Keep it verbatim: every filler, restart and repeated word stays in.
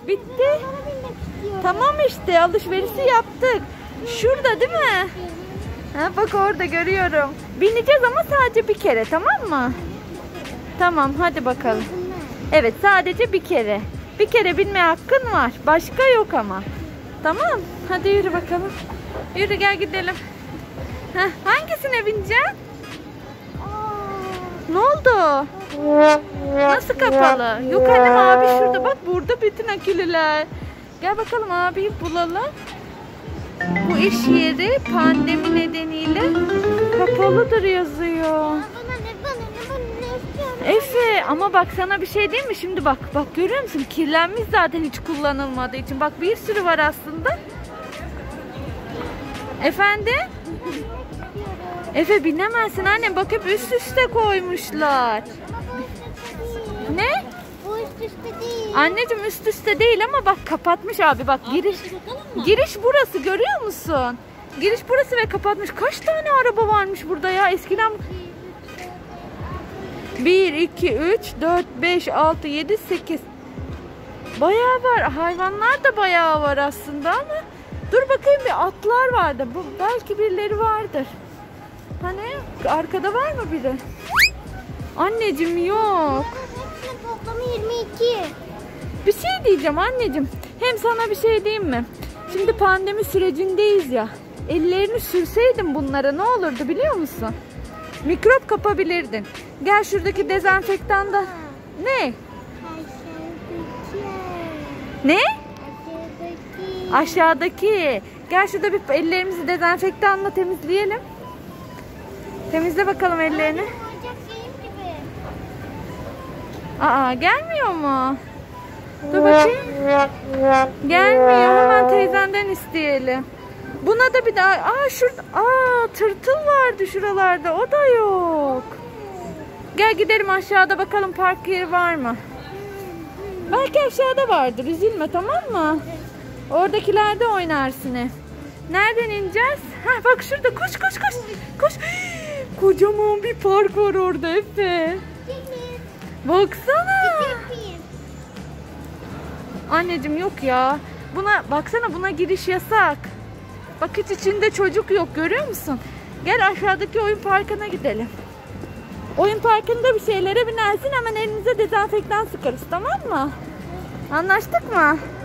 Bitti. Tamam işte, alışverişi yaptık. Şurada değil mi? Ha, bak orada görüyorum. Bineceğiz ama sadece bir kere, tamam mı? Tamam, hadi bakalım. Evet, sadece bir kere. Bir kere binme hakkın var. Başka yok ama. Tamam. Hadi yürü bakalım. Yürü, gel gidelim. Heh, hangisine bineceksin? Ne oldu? Nasıl kapalı? Yok annem, abi şurada. Bak burada bütün akülüler. Gel bakalım, abiyi bulalım. Bu iş yeri pandemi nedeniyle kapalıdır yazıyor. Efe, ama bak sana bir şey diyeyim mi? Şimdi bak, bak görüyor musun? Kirlenmiş zaten hiç kullanılmadığı için. Bak bir sürü var aslında. Efendim? Efe binemezsin annem. Bak hep üst üste koymuşlar. Ne? Bu üst üste değil. Anneciğim üst üste değil ama bak kapatmış abi. Bak giriş giriş burası, görüyor musun? Giriş burası ve kapatmış. Kaç tane araba varmış burada ya? Eskiden bir, iki, üç, dört, beş, altı, yedi, sekiz. Bayağı var. Hayvanlar da bayağı var aslında ama dur bakayım, bir atlar vardı. Bu belki birileri vardır. Hani arkada var mı biri? Anneciğim yok. Hepsinin toplamı yirmi iki. Bir şey diyeceğim anneciğim. Hem sana bir şey diyeyim mi? Şimdi pandemi sürecindeyiz ya. Ellerini sürseydin bunlara ne olurdu biliyor musun? Mikrop kapabilirdin. Gel şuradaki dezenfektan da. Ne? Ne? Aşağıdaki. Aşağıdaki. Gel şurada bir ellerimizi dezenfektanla temizleyelim. Temizle bakalım ellerini. Oyuncak şeyim gibi. Aa, gelmiyor mu? Dur bakayım. Gelmiyor. Hemen teyzenden isteyelim. Buna da bir daha. Aa şurada. Aa tırtıl vardı şuralarda. O da yok. Gel gidelim aşağıda bakalım, park yeri var mı? Belki aşağıda vardır. Üzülme, tamam mı? Oradakilerde oynarsın hep. Nereden ineceğiz? Ha bak şurada. Koş koş koş. Koş. Kocaman bir park var orada Efe. Baksana. Anneciğim yok ya. Buna baksana, buna giriş yasak. Bak hiç içinde çocuk yok, görüyor musun? Gel aşağıdaki oyun parkına gidelim. Oyun parkında bir şeylere binersin, hemen elinize dezenfektan sıkarız, tamam mı? Anlaştık mı?